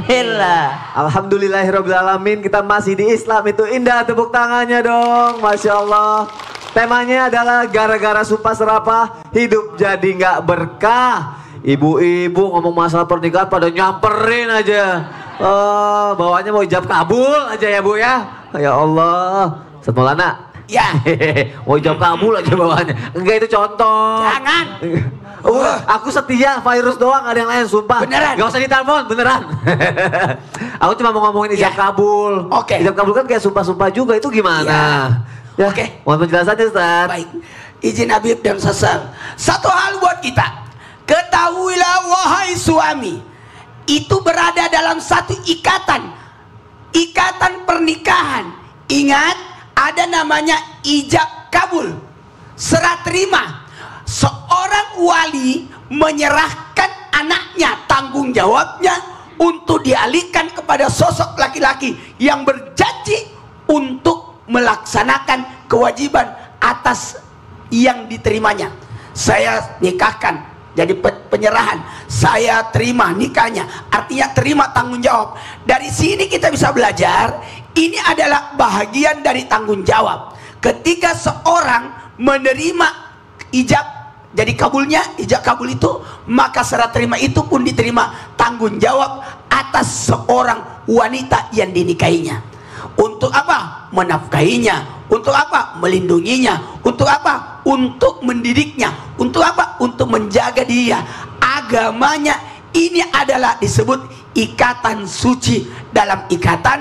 Alhamdulillahirrabbilalamin, kita masih di Islam itu indah. Tepuk tangannya dong, Masya Allah. Temanya adalah gara-gara sumpah serapah hidup jadi nggak berkah. Ibu-ibu ngomong masalah pernikahan pada nyamperin aja. Bawaannya mau ijab kabul aja ya Bu ya. Ya Allah. Ustaz Maulana. Ya. Mau ijab kabul aja bawaannya. Enggak, itu contoh. Jangan. Aku setia, virus doang, gak ada yang lain, sumpah. Beneran? Gak usah ditelepon, beneran. Aku cuma mau ngomongin ijab kabul. Oke. Ijab kabul kan kayak sumpah-sumpah juga, itu gimana? Ya. Oke. Mohon penjelasannya, Ustaz. Baik. Izin Habib dan Sasal. Satu hal buat kita. Ketahuilah wahai suami, itu berada dalam satu ikatan. Ikatan pernikahan. Ingat, ada namanya ijab kabul. Serah terima. Seorang wali menyerahkan anaknya, tanggung jawabnya untuk dialihkan kepada sosok laki-laki yang berjanji untuk melaksanakan kewajiban atas yang diterimanya. Saya nikahkan, jadi penyerahan, saya terima nikahnya, artinya terima tanggung jawab. Dari sini kita bisa belajar, ini adalah bahagian dari tanggung jawab. Ketika seorang menerima ijab, jadi kabulnya, ijab kabul itu, maka serah terima itu pun diterima tanggung jawab atas seorang wanita yang dinikahinya. Untuk apa? Menafkahinya. Untuk apa? Melindunginya. Untuk apa? Untuk mendidiknya. Untuk apa? Untuk menjaga dia. Agamanya ini adalah disebut ikatan suci dalam ikatan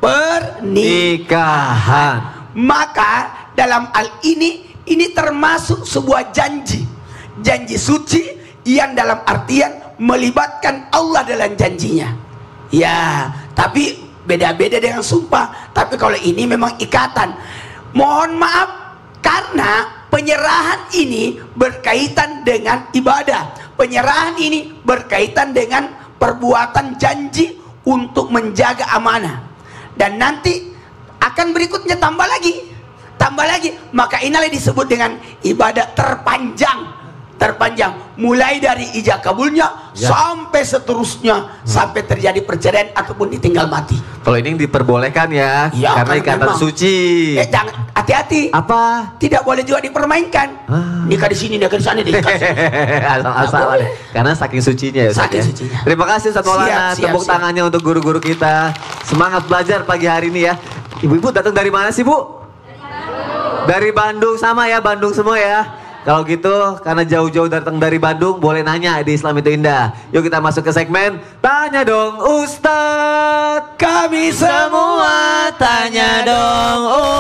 pernikahan. Maka dalam hal ini termasuk sebuah janji. Janji suci yang dalam artian melibatkan Allah dalam janjinya. Ya, tapi beda-beda dengan sumpah. Tapi kalau ini memang ikatan. Mohon maaf, karena penyerahan ini berkaitan dengan ibadah. Penyerahan ini berkaitan dengan perbuatan janji untuk menjaga amanah. Dan nanti akan berikutnya tambah lagi. Maka inilah disebut dengan ibadah terpanjang. Mulai dari ijab kabulnya sampai seterusnya, sampai terjadi perceraian ataupun ditinggal mati. Kalau ini diperbolehkan ya, karena ikatan suci. Jangan, hati-hati. Apa? Tidak boleh juga dipermainkan. Nikah di sini, nikah di sana, asal karena saking sucinya ya, Ustaz. Sucinya. Terima kasih Ustaz Maulana. Tepuk tangannya untuk guru-guru kita. Semangat belajar pagi hari ini ya. Ibu-ibu datang dari mana sih, Bu? Dari Bandung. Sama ya, Bandung semua ya. Kalau gitu, karena jauh-jauh datang dari Bandung, boleh nanya di Islam itu indah. Yuk kita masuk ke segmen Tanya Dong Ustadz. Kami semua tanya dong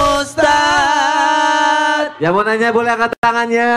Ustadz. Yang mau nanya boleh angkat tangannya.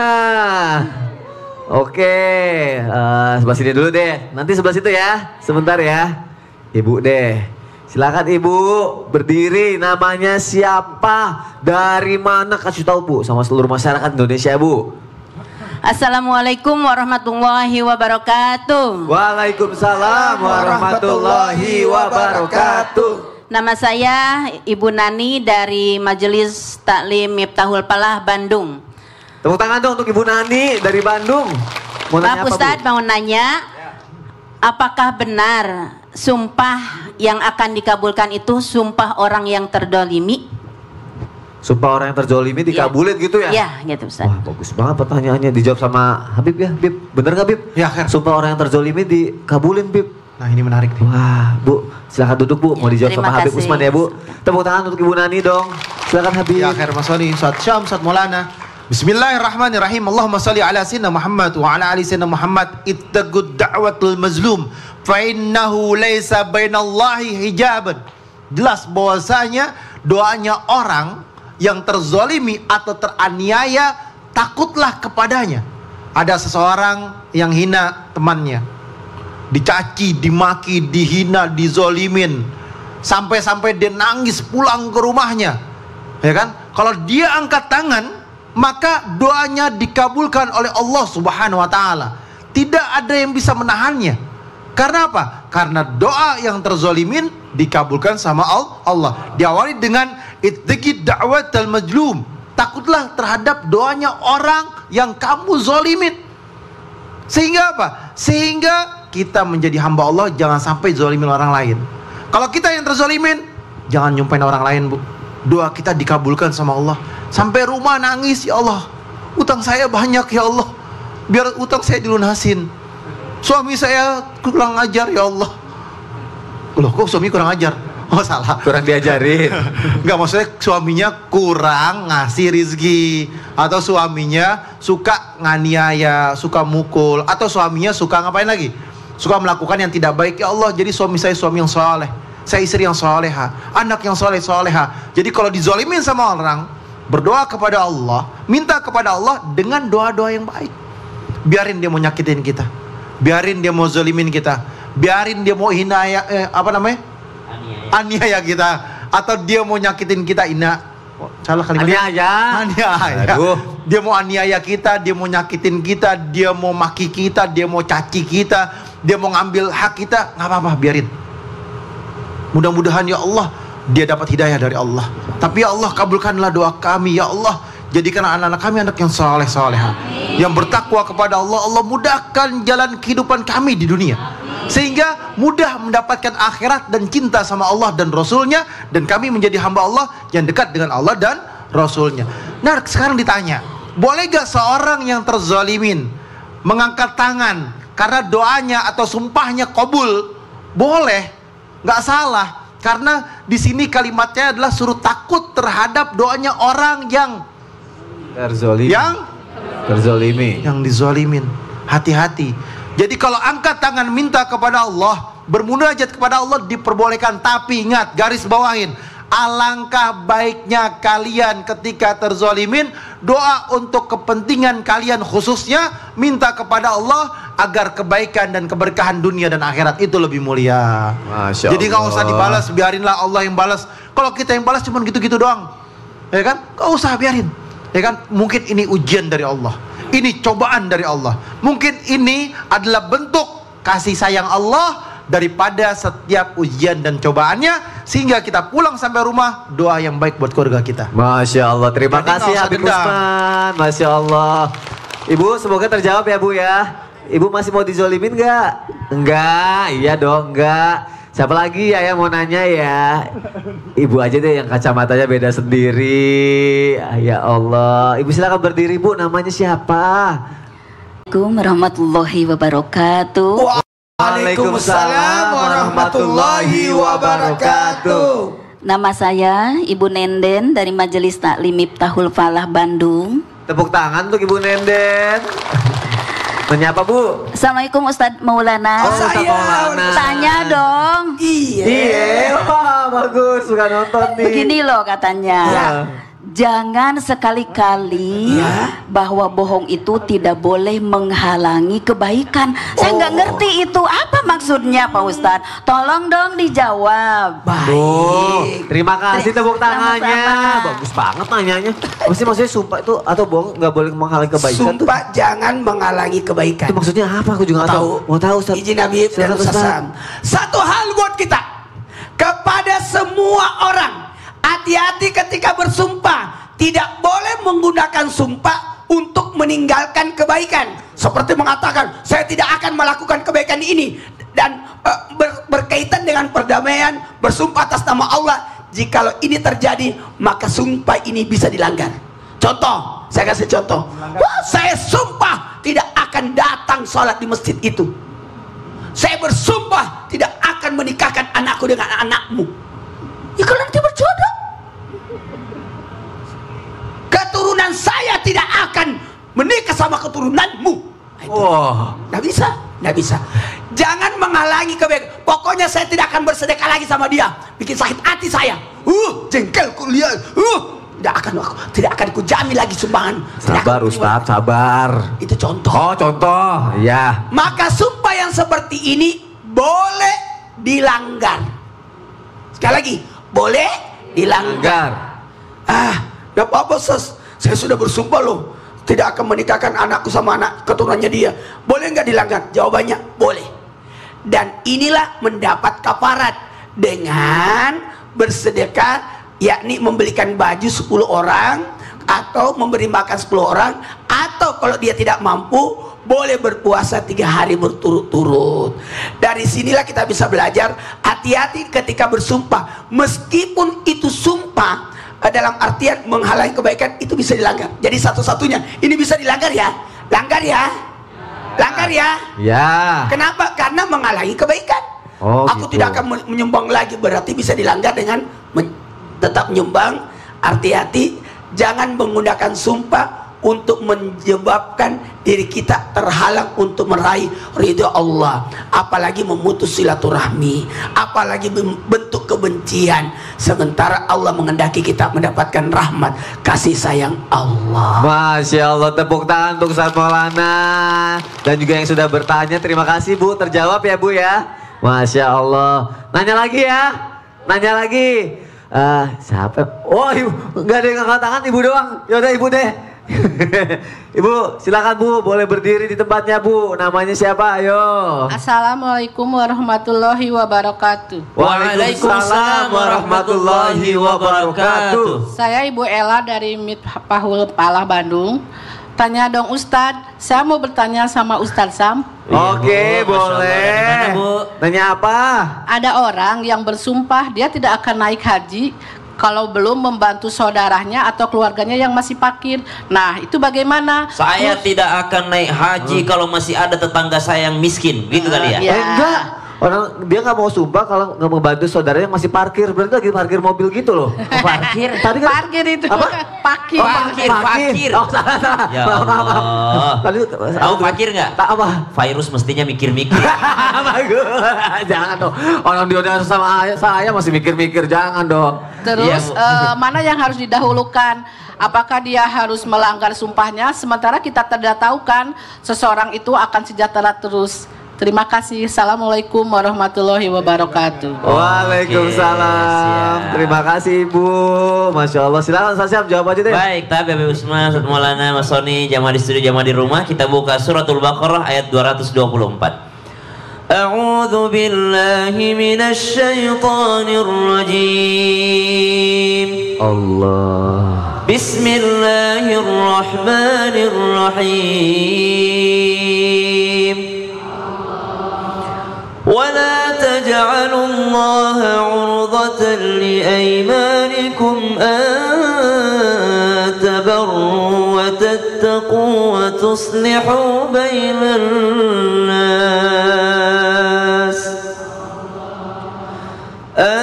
Oke, sebelah sini dulu deh. Nanti sebelah situ ya, sebentar ya. Ibu deh. Silakan Ibu berdiri, namanya siapa, dari mana, kasih tahu Bu sama seluruh masyarakat Indonesia Bu. Assalamualaikum warahmatullahi wabarakatuh. Waalaikumsalam warahmatullahi wabarakatuh. Nama saya Ibu Nani dari Majelis Taklim Miftahul Falah Bandung. Tepuk tangan dong untuk Ibu Nani dari Bandung. Pak Ustadz mau nanya, apakah benar sumpah yang akan dikabulkan itu sumpah orang yang terdolimi? Sumpah orang yang terzolimi dikabulin gitu ya? Iya gitu Ustaz. Wah bagus banget pertanyaannya, dijawab sama Habib ya. Habib, bener gak Habib? Ya Khair. Sumpah orang yang terzolimi dikabulin Habib. Nah ini menarik nih. Wah Bu, silahkan duduk Bu, mau dijawab sama Habib Usman ya Bu. Tepuk tangan untuk Ibu Nani dong. Silakan Habib. Ya Khair Mas Wali, Ustaz Syam, Ustaz Maulana. Bismillahirrahmanirrahim. Allahumma salli ala sayyidina Muhammad wa ala ali sayyidina Muhammad. Ittaqud da'watul mazlum fa innahu laisa bainallahi hijaban. Jelas bahwasanya doanya orang yang terzolimi atau teraniaya, takutlah kepadanya. Ada seseorang yang hina temannya, dicaci, dimaki, dihina, dizolimin, sampai-sampai dia nangis pulang ke rumahnya, ya kan? Kalau dia angkat tangan, maka doanya dikabulkan oleh Allah Subhanahu wa Ta'ala. Tidak ada yang bisa menahannya. Karena apa? Karena doa yang terzolimin dikabulkan sama Allah. Diawali dengan ittaqid da'watal mazlum. Takutlah terhadap doanya orang yang kamu zolimin. Sehingga apa? Sehingga kita menjadi hamba Allah, jangan sampai zalimin orang lain. Kalau kita yang terzalimin, jangan nyumpain orang lain, Bu. Doa kita dikabulkan sama Allah. Sampai rumah nangis, ya Allah, utang saya banyak ya Allah, biar utang saya dilunasin. Suami saya kurang ajar ya Allah. Loh, kok suami kurang ajar? Oh, salah. Kurang diajarin. Enggak, maksudnya suaminya kurang ngasih rizki, atau suaminya suka nganiaya, suka mukul, atau suaminya suka ngapain lagi? Suka melakukan yang tidak baik. Ya Allah, jadi suami saya suami yang soleh, saya istri yang soleha, anak yang soleha. Jadi kalau dizolimin sama orang, berdoa kepada Allah, minta kepada Allah dengan doa-doa yang baik. Biarin dia mau nyakitin kita, biarin dia mau zolimin kita, biarin dia mau aniaya kita, atau dia mau nyakitin kita, salah kalimatnya. Aniaya. Dia mau aniaya kita, dia mau nyakitin kita, dia mau maki kita, dia mau caci kita, dia mau ngambil hak kita, nggak apa-apa, biarin. Mudah-mudahan ya Allah dia dapat hidayah dari Allah. Tapi ya Allah, kabulkanlah doa kami ya Allah. Jadikan anak-anak kami anak yang soleh-soleha, yang bertakwa kepada Allah. Allah mudahkan jalan kehidupan kami di dunia, sehingga mudah mendapatkan akhirat dan cinta sama Allah dan Rasulnya, dan kami menjadi hamba Allah yang dekat dengan Allah dan Rasulnya. Nah, sekarang ditanya, boleh gak seorang yang terzalimin mengangkat tangan karena doanya atau sumpahnya kabul? Boleh, gak salah, karena di sini kalimatnya adalah suruh takut terhadap doanya orang yang terzolimi, yang dizolimin. Hati-hati. Jadi kalau angkat tangan minta kepada Allah, bermunajat kepada Allah diperbolehkan. Tapi ingat, garis bawahin, alangkah baiknya kalian ketika terzolimin, doa untuk kepentingan kalian khususnya, minta kepada Allah agar kebaikan dan keberkahan dunia dan akhirat itu lebih mulia. Masya Jadi nggak usah dibalas, biarinlah Allah yang balas. Kalau kita yang balas cuma gitu-gitu doang, ya kan? Nggak usah, biarin. Ya kan? Mungkin ini ujian dari Allah, ini cobaan dari Allah, mungkin ini adalah bentuk kasih sayang Allah daripada setiap ujian dan cobaannya, sehingga kita pulang sampai rumah doa yang baik buat keluarga kita. Masya Allah, terima kasih Habib Usman. Masya Allah. Ibu, semoga terjawab ya Bu ya. Ibu masih mau dizolimin nggak? Enggak, iya dong, enggak. Siapa lagi ya yang mau nanya ya? Ibu aja deh yang kacamatanya beda sendiri. Ya Allah, Ibu silakan berdiri Bu. Namanya siapa? Assalamualaikum warahmatullahi wabarakatuh. Waalaikumsalam warahmatullahi wabarakatuh. Nama saya Ibu Nenden dari Majelis Taklim Miftahul Falah Bandung. Tepuk tangan untuk Ibu Nenden. Menyapa Bu? Assalamualaikum Ustadz Maulana. Ustadz Maulana. Tanya dong. Iya. Wah, bagus, suka nonton nih. Begini loh katanya. Ya. Jangan sekali-kali bahwa bohong itu tidak boleh menghalangi kebaikan. Saya nggak ngerti itu apa maksudnya Pak Ustadz. Tolong dong dijawab. Baik. Terima kasih tepuk tangannya. Sama-sama. Bagus banget nanyanya. Maksudnya sumpah itu atau bohong nggak boleh menghalangi kebaikan tuh? Sumpah jangan menghalangi kebaikan. Itu maksudnya apa? Aku juga nggak tahu. Mau tahu Ustaz? Izin Habib dan Silakan, Ustaz. Ustaz. Satu hal buat kita, kepada semua orang, hati-hati ketika bersumpah. Tidak boleh menggunakan sumpah untuk meninggalkan kebaikan. Seperti mengatakan, saya tidak akan melakukan kebaikan ini. Dan berkaitan dengan perdamaian, bersumpah atas nama Allah. Jikalau ini terjadi, maka sumpah ini bisa dilanggar. Contoh, saya kasih contoh. Wah, saya sumpah tidak akan datang sholat di masjid itu. Saya bersumpah tidak akan menikahkan anakku dengan anakmu. Ya kalau nanti berjodoh, keturunan saya tidak akan menikah sama keturunanmu. Wah, Nggak bisa, nggak bisa. Jangan menghalangi kebaikan. Pokoknya saya tidak akan bersedekah lagi sama dia. Bikin sakit hati saya. Jengkel kuliah. Tidak akan kujamin lagi sumbangan. sabar Ustaz, sabar. Itu contoh. Oh, contoh. Ya. Maka sumpah yang seperti ini boleh dilanggar. Sekali lagi, boleh dilanggar. Gak apa-apa Sos, saya sudah bersumpah loh, tidak akan menikahkan anakku sama anak keturunannya dia. Boleh nggak dilanggar? Jawabannya boleh. Dan inilah mendapat kafarat dengan bersedekah, yakni membelikan baju 10 orang, atau memberi makan 10 orang, atau kalau dia tidak mampu boleh berpuasa 3 hari berturut-turut. Dari sinilah kita bisa belajar hati-hati ketika bersumpah. Meskipun itu sumpah dalam artian menghalangi kebaikan, itu bisa dilanggar. Jadi satu-satunya ini bisa dilanggar ya. Langgar ya. Langgar ya. Ya. Kenapa? Karena menghalangi kebaikan. Oh, aku gitu. tidak akan menyumbang lagi, berarti bisa dilanggar dengan tetap menyumbang. Hati-hati, jangan menggunakan sumpah untuk menyebabkan diri kita terhalang untuk meraih ridho Allah, apalagi memutus silaturahmi, apalagi bentuk kebencian, sementara Allah menghendaki kita mendapatkan rahmat kasih sayang Allah. Masya Allah, tepuk tangan untuk Ustaz Maulana dan juga yang sudah bertanya. Terima kasih Bu, terjawab ya Bu ya. Masya Allah. Nanya lagi ya, nanya lagi. Siapa? Oh, Ibu, nggak ada yang angkat tangan, Ibu doang. Yaudah Ibu deh. Ibu, silakan Bu, boleh berdiri di tempatnya Bu. Namanya siapa? Ayo. Assalamualaikum warahmatullahi wabarakatuh. Waalaikumsalam warahmatullahi wabarakatuh. Saya Ibu Ella dari Mitpahul Palah Bandung. Tanya dong Ustadz, saya mau bertanya sama Ustadz Sam. Oke, boleh. Nanya apa? Ada orang yang bersumpah dia tidak akan naik haji kalau belum membantu saudaranya atau keluarganya yang masih fakir. Nah, itu bagaimana? Saya tidak akan naik haji kalau masih ada tetangga saya yang miskin, gitu kali ya? Enggak. Orang dia nggak mau sumpah kalau nggak membantu saudaranya yang masih parkir. Berarti lagi parkir mobil gitu loh. Parkir? Tadi kan Parkir itu. apa? Pakir. Oh, fakir. Oh, salah. Ya Allah. Tadi Tahu fakir nggak? Tak apa? Virus mestinya mikir-mikir. Bagus. Jangan dong. Orang dia udah sama saya masih mikir-mikir. Jangan dong. Terus mana yang harus didahulukan? Apakah dia harus melanggar sumpahnya sementara kita tidak tahu kan seseorang itu akan sejahtera terus? Terima kasih. Assalamualaikum warahmatullahi wabarakatuh. Waalaikumsalam. Terima kasih Ibu. Masya Allah. Silakan Ustaz Syam, jawab aja deh. Baik, Tabi Abi Usman, Ustaz Maulana, Mas Soni, jamaah di studio, jamaah di rumah. Kita buka suratul Baqarah ayat 224. A'udzu billahi minasy syaithanir rajim. Allah. Bismillahirrahmanirrahim. ولا تجعلوا الله عرضة لأيمانكم أن تبروا وتتقوا وتصلحوا بين الناس أن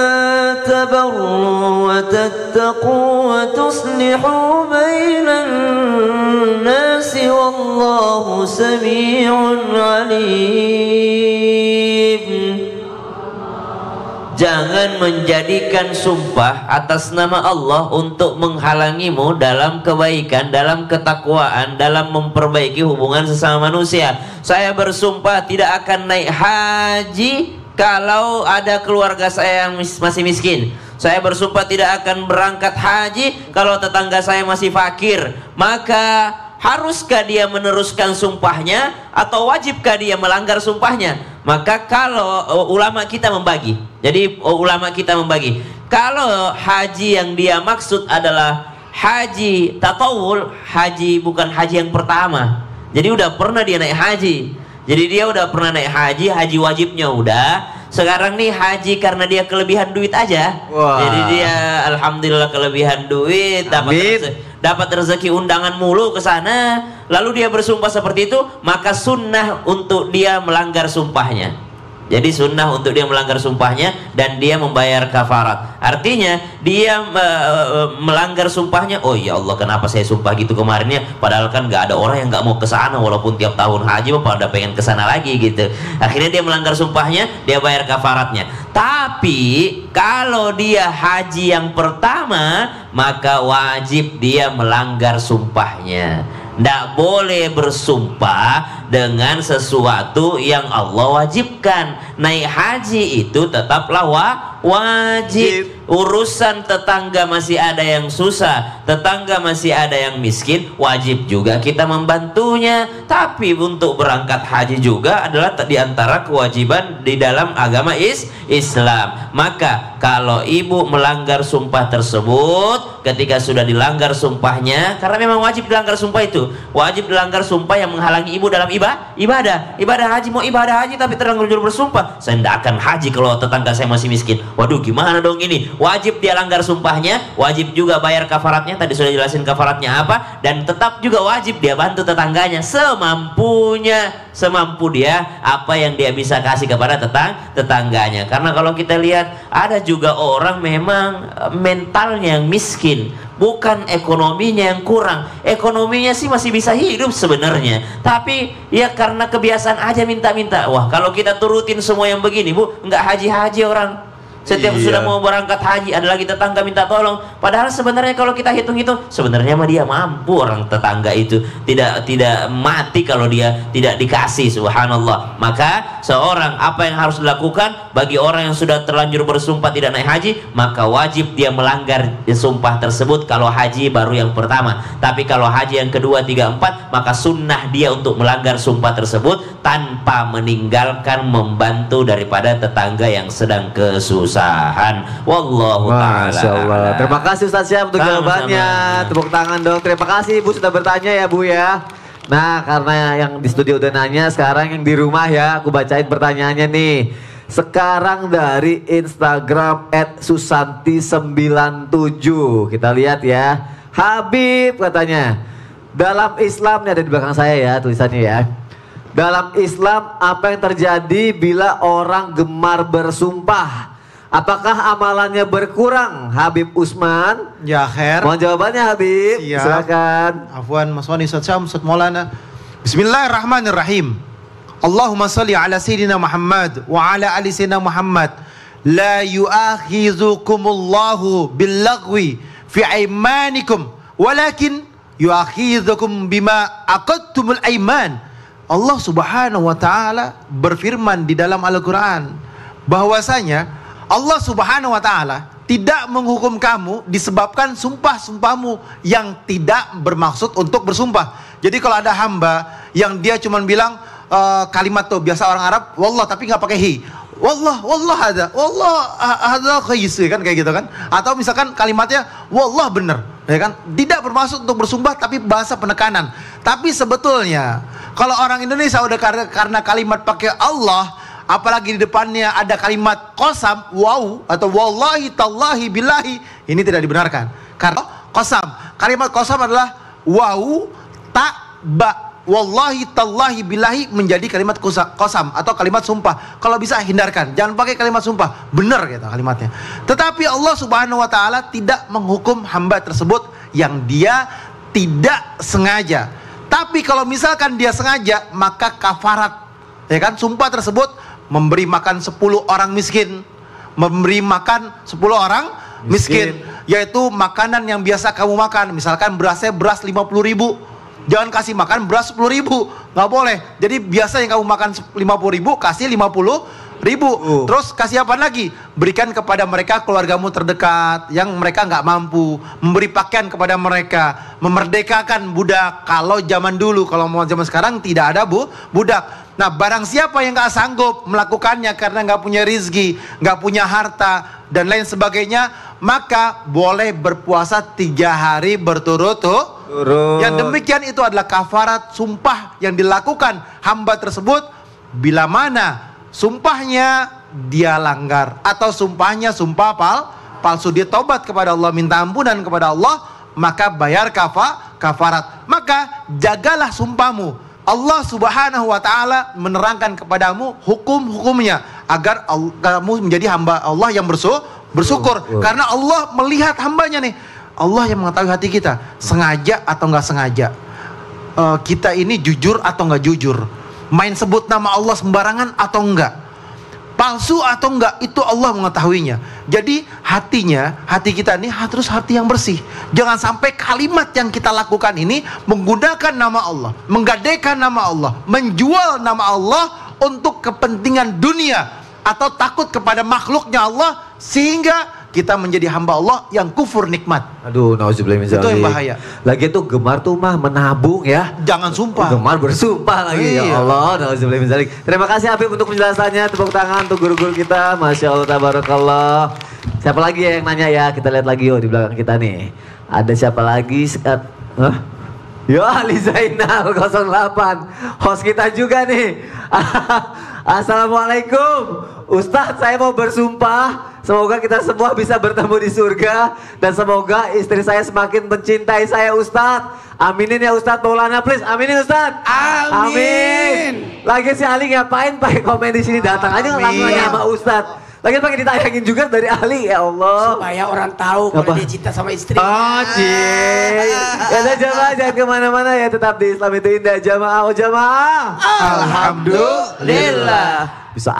تبروا وتتقوا وتصلحوا بين الناس والله سميع عليم. Jangan menjadikan sumpah atas nama Allah untuk menghalangimu dalam kebaikan, dalam ketakwaan, dalam memperbaiki hubungan sesama manusia. Saya bersumpah tidak akan naik haji kalau ada keluarga saya yang masih miskin. Saya bersumpah tidak akan berangkat haji kalau tetangga saya masih fakir. Maka haruskah dia meneruskan sumpahnya atau wajibkah dia melanggar sumpahnya? Maka kalau ulama kita membagi. Jadi ulama kita membagi. Kalau haji yang dia maksud adalah haji tatawul, haji bukan haji yang pertama. Jadi udah pernah dia naik haji. Jadi dia udah pernah naik haji, haji wajibnya udah. Sekarang nih haji karena dia kelebihan duit aja. Wah. Jadi dia alhamdulillah kelebihan duit, dapat rezeki undangan mulu ke sana, lalu dia bersumpah seperti itu, maka sunnah untuk dia melanggar sumpahnya. Jadi sunnah untuk dia melanggar sumpahnya dan dia membayar kafarat. Artinya dia melanggar sumpahnya. Oh ya Allah, kenapa saya sumpah gitu kemarinnya? Padahal kan nggak ada orang yang nggak mau ke sana, walaupun tiap tahun haji pada pengen ke sana lagi gitu. Akhirnya dia melanggar sumpahnya, dia bayar kafaratnya. Tapi kalau dia haji yang pertama, maka wajib dia melanggar sumpahnya. Nggak boleh bersumpah dengan sesuatu yang Allah wajibkan. Naik haji itu tetaplah wajib. Urusan tetangga masih ada yang susah, tetangga masih ada yang miskin, wajib juga kita membantunya. Tapi untuk berangkat haji juga adalah di antara kewajiban di dalam agama Islam. Maka kalau ibu melanggar sumpah tersebut, ketika sudah dilanggar sumpahnya, karena memang wajib dilanggar sumpah itu, wajib dilanggar sumpah yang menghalangi ibu dalam ibadah haji. Mau ibadah haji tapi terlanjur bersumpah, saya tidak akan haji kalau tetangga saya masih miskin. Waduh, gimana dong ini? Wajib dia langgar sumpahnya, wajib juga bayar kafaratnya. Tadi sudah jelasin kafaratnya apa, dan tetap juga wajib dia bantu tetangganya semampunya, semampu dia apa yang dia bisa kasih kepada tetangganya. Karena kalau kita lihat ada juga orang memang mentalnya yang miskin, bukan ekonominya yang kurang. Ekonominya sih masih bisa hidup sebenarnya, tapi ya karena kebiasaan aja minta-minta. Wah, kalau kita turutin semua yang begini, Bu, nggak haji-haji orang. Setiap sudah mau berangkat haji ada lagi tetangga minta tolong. Padahal sebenarnya kalau kita hitung-hitung, sebenarnya mah dia mampu, orang tetangga itu tidak mati kalau dia tidak dikasih. Subhanallah. Maka seorang apa yang harus dilakukan bagi orang yang sudah terlanjur bersumpah tidak naik haji, maka wajib dia melanggar sumpah tersebut kalau haji baru yang pertama. Tapi kalau haji yang kedua, tiga, empat, maka sunnah dia untuk melanggar sumpah tersebut tanpa meninggalkan membantu daripada tetangga yang sedang kesusahan. Wallahu ta'ala. Terima kasih Ustaz Syam untuk jawabannya. Tepuk tangan dong. Terima kasih Ibu sudah bertanya ya Bu ya. Nah, karena yang di studio udah nanya, sekarang yang di rumah ya aku bacain pertanyaannya nih. Sekarang dari Instagram @susanti97. Kita lihat ya. Habib katanya, dalam Islam, nih ada di belakang saya ya tulisannya ya. Dalam Islam apa yang terjadi bila orang gemar bersumpah? Apakah amalannya berkurang? Habib Usman. Ya, khair. Mohon jawabannya Habib. Siap. Silakan. Afwan Mas Wani, Ustaz Syam, Ustaz Maulana. Bismillahirrahmanirrahim. Allahumma salli ala Sayyidina Muhammad wa ala ali Sayyidina Muhammad. La yu'akhidhukumullahu bil-laghwi fi aymanikum, walakin yu'akhidhukum bima aqadtumul ayman. Allah Subhanahu wa taala berfirman di dalam Al-Qur'an bahwasanya Allah Subhanahu wa taala tidak menghukum kamu disebabkan sumpah-sumpahmu yang tidak bermaksud untuk bersumpah. Jadi kalau ada hamba yang dia cuma bilang kalimat tuh biasa orang Arab, wallah, tapi nggak pakai hi. Wallah ada kan kayak gitu kan. Atau misalkan kalimatnya wallah bener, ya kan? Tidak bermaksud untuk bersumpah tapi bahasa penekanan. Tapi sebetulnya kalau orang Indonesia udah karena kalimat pakai Allah, apalagi di depannya ada kalimat qasam, wow, atau wallahi tallahi billahi, ini tidak dibenarkan. Karena qasam, kalimat qasam adalah wow, ta, ba. Wallahi tallahi billahi menjadi kalimat qasam atau kalimat sumpah. Kalau bisa hindarkan, jangan pakai kalimat sumpah. Benar gitu kalimatnya. Tetapi Allah Subhanahu wa taala tidak menghukum hamba tersebut yang dia tidak sengaja. Tapi kalau misalkan dia sengaja, maka kafarat, ya kan, sumpah tersebut memberi makan 10 orang miskin, memberi makan 10 orang miskin, yaitu makanan yang biasa kamu makan. Misalkan berasnya beras 50.000, jangan kasih makan beras 10.000, nggak boleh. Jadi biasa yang kamu makan 50.000, kasih 50.000. Terus kasih apa lagi? Berikan kepada mereka keluargamu terdekat yang mereka nggak mampu, memberi pakaian kepada mereka, memerdekakan budak. Kalau zaman dulu, kalau mau zaman sekarang tidak ada budak. Nah, barang siapa yang nggak sanggup melakukannya karena nggak punya rizki, nggak punya harta dan lain sebagainya, maka boleh berpuasa 3 hari berturut-turut. Yang demikian itu adalah kafarat sumpah yang dilakukan hamba tersebut bila mana sumpahnya dia langgar atau sumpahnya sumpah palsu, dia tobat kepada Allah, minta ampunan kepada Allah, maka bayar kafarat. Maka jagalah sumpahmu. Allah Subhanahu wa taala menerangkan kepadamu hukum-hukumnya agar kamu menjadi hamba Allah yang bersyukur. Karena Allah melihat hambanya nih. Allah yang mengetahui hati kita, sengaja atau nggak sengaja. Kita ini jujur atau nggak jujur, main sebut nama Allah sembarangan atau enggak. palsu atau enggak itu Allah mengetahuinya. Jadi hati kita ini harus hati yang bersih. Jangan sampai kalimat yang kita lakukan ini menggunakan nama Allah, menggadaikan nama Allah, menjual nama Allah untuk kepentingan dunia atau takut kepada makhluknya Allah sehingga kita menjadi hamba Allah yang kufur nikmat. Aduh, nauzubillah min dzalik. Itu yang bahaya. Lagi itu gemar tuh mah menabung ya. Jangan sumpah. Gemar bersumpah lagi. Iya. Ya Allah, nauzubillah min dzalik. Terima kasih Habib untuk penjelasannya. Tepuk tangan untuk guru-guru kita. Masya Allah, tabarakallah. Siapa lagi yang nanya ya? Kita lihat lagi yuk di belakang kita nih. Ada siapa lagi? Hah? Yo, Ali Zainal 08. Host kita juga nih. Assalamualaikum. Ustadz, saya mau bersumpah. Semoga kita semua bisa bertemu di surga. Dan semoga istri saya semakin mencintai saya Ustadz. Aminin ya Ustadz Maulana please. Aminin Ustadz. Amin. Lagi si Ali ngapain pakai komen di sini? Datang aja langsung aja sama Ustadz. Lagi pakai ditayangin juga dari Ali, ya Allah. Supaya orang tahu kalau dia cinta sama istri. Oh, ya udah jamaah jangan kemana-mana ya, tetap di Islam itu indah jamaah. Oh jamaah. Alhamdulillah. Bisa